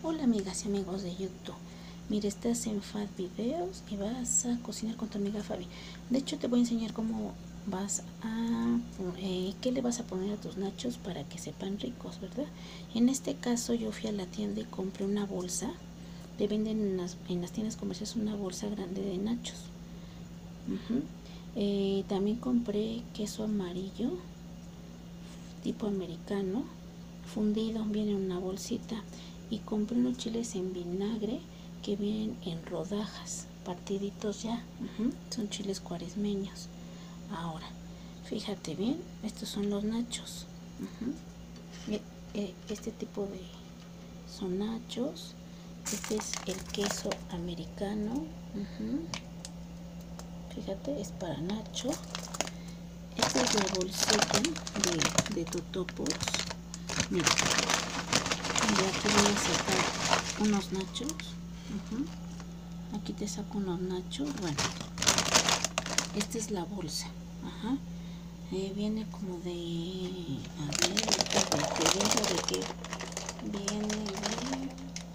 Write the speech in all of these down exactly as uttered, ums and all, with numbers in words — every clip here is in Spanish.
Hola amigas y amigos de YouTube. Mira, estás en Fat Videos y vas a cocinar con tu amiga Fabi. De hecho te voy a enseñar cómo vas a eh, qué le vas a poner a tus nachos para que sepan ricos, ¿verdad? En este caso yo fui a la tienda y compré una bolsa. Te venden en las, en las tiendas comerciales una bolsa grande de nachos. Uh-huh. eh, también compré queso amarillo tipo americano fundido, viene en una bolsita, y compré unos chiles en vinagre que vienen en rodajas partiditos ya. Uh-huh. Son chiles cuaresmeños. Ahora fíjate bien, estos son los nachos. Uh-huh. Este tipo de son nachos. Este es el queso americano. Uh-huh. Fíjate, es para nacho. Esta es la bolsita de, de totopos. Mira, y aquí voy a sacar unos nachos. Uh-huh. Aquí te saco unos nachos. Bueno, esta es la bolsa. Ajá. Eh, viene como de, a ver, te dejo de que viene de,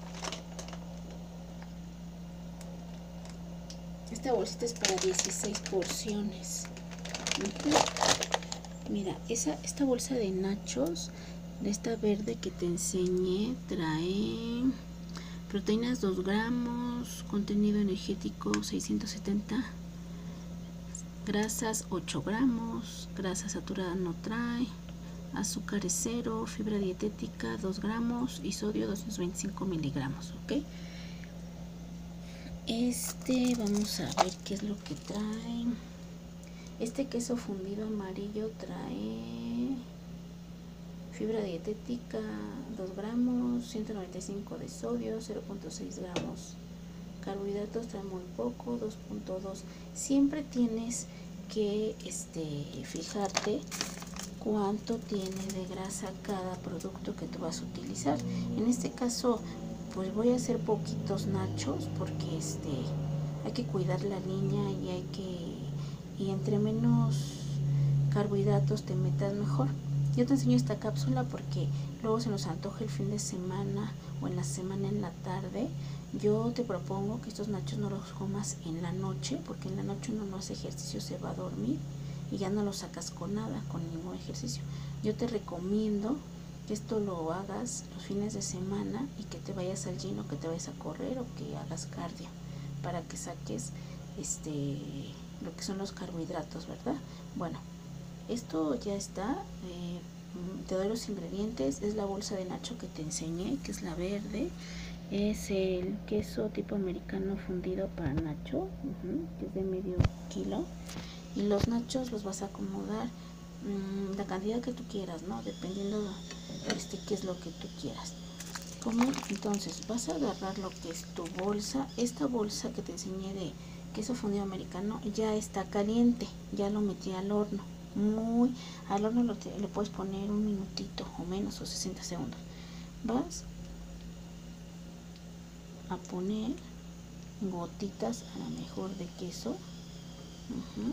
esta bolsita es para dieciséis porciones. Uh-huh. Mira, esa, esta bolsa de nachos, de esta verde que te enseñé, trae proteínas dos gramos, contenido energético seiscientos setenta, grasas ocho gramos, grasa saturada no trae, azúcar es cero, fibra dietética dos gramos y sodio doscientos veinticinco miligramos, ¿ok? Este, vamos a ver qué es lo que trae. Este queso fundido amarillo trae fibra dietética dos gramos, ciento noventa y cinco de sodio, cero punto seis gramos. Carbohidratos trae muy poco, dos punto dos. Siempre tienes que este, fijarte cuánto tiene de grasa cada producto que tú vas a utilizar. En este caso, pues voy a hacer poquitos nachos porque este, hay que cuidar la línea y hay que y entre menos carbohidratos te metas mejor. Yo te enseño esta cápsula porque luego se nos antoja el fin de semana o en la semana en la tarde. Yo te propongo que estos nachos no los comas en la noche, porque en la noche uno no hace ejercicio, se va a dormir y ya no lo sacas con nada, con ningún ejercicio. Yo te recomiendo que esto lo hagas los fines de semana y que te vayas al gym o que te vayas a correr o que hagas cardio para que saques este lo que son los carbohidratos, ¿verdad? Bueno, esto ya está. Eh, te doy los ingredientes. Es la bolsa de nacho que te enseñé, que es la verde. Es el queso tipo americano fundido para nacho, uh-huh, que es de medio kilo. Y los nachos los vas a acomodar mmm, la cantidad que tú quieras, ¿no? Dependiendo de este, qué es lo que tú quieras. ¿Cómo? Entonces vas a agarrar lo que es tu bolsa. Esta bolsa que te enseñé de queso fundido americano ya está caliente, ya lo metí al horno. Muy al horno lo te, le puedes poner un minutito o menos o sesenta segundos. Vas a poner gotitas a lo mejor de queso. Uh-huh.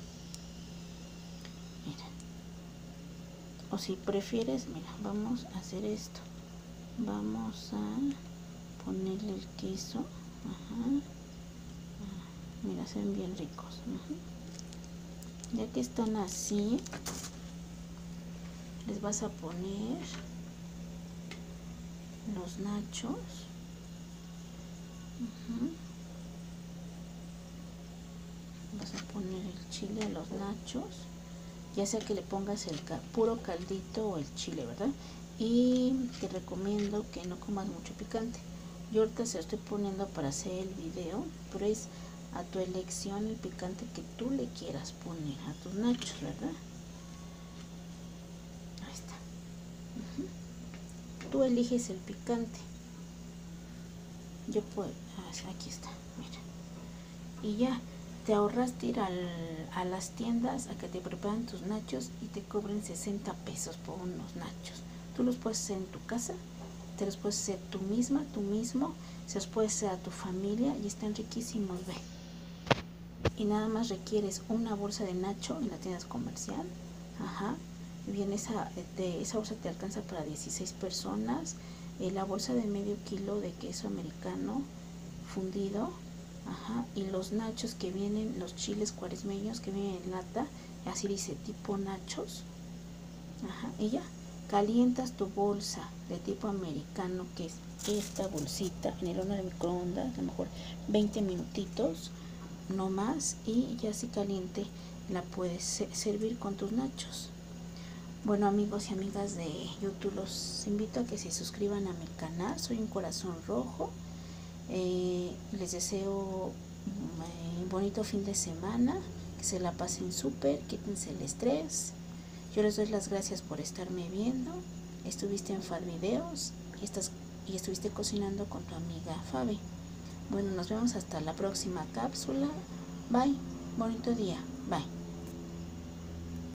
Mira, o si prefieres, mira, vamos a hacer esto. Vamos a ponerle el queso. Ajá. Mira, se ven bien ricos. Uh-huh. Ya que están así, les vas a poner los nachos. Uh-huh. Vas a poner el chile a los nachos, ya sea que le pongas el ca puro caldito o el chile, ¿verdad? Y te recomiendo que no comas mucho picante. Yo ahorita se lo estoy poniendo para hacer el video, pero es a tu elección el picante que tú le quieras poner a tus nachos, ¿verdad? Ahí está. Uh-huh. Tú eliges el picante. Yo puedo, aquí está, mira. Y ya te ahorraste ir al, a las tiendas a que te preparen tus nachos y te cobren sesenta pesos por unos nachos. Tú los puedes hacer en tu casa, te los puedes hacer tú misma, tú mismo, se los puedes hacer a tu familia y están riquísimos, ve. Y nada más requieres una bolsa de nacho en la tienda comercial. Ajá. Bien, esa, de, esa bolsa te alcanza para dieciséis personas. eh, la bolsa de medio kilo de queso americano fundido, ajá, y los nachos que vienen, los chiles cuaresmeños que vienen en lata, así dice, tipo nachos, ajá, y ya, calientas tu bolsa de tipo americano, que es esta bolsita, en el horno de microondas, a lo mejor veinte minutitos, no más, y ya así caliente la puedes servir con tus nachos. Bueno, amigos y amigas de YouTube, los invito a que se suscriban a mi canal. Soy un corazón rojo. Eh, les deseo un eh, bonito fin de semana, que se la pasen súper, quítense el estrés. Yo les doy las gracias por estarme viendo. Estuviste en Fad Videos y, estás, y estuviste cocinando con tu amiga Fabi. Bueno, nos vemos hasta la próxima cápsula. Bye, bonito día. Bye.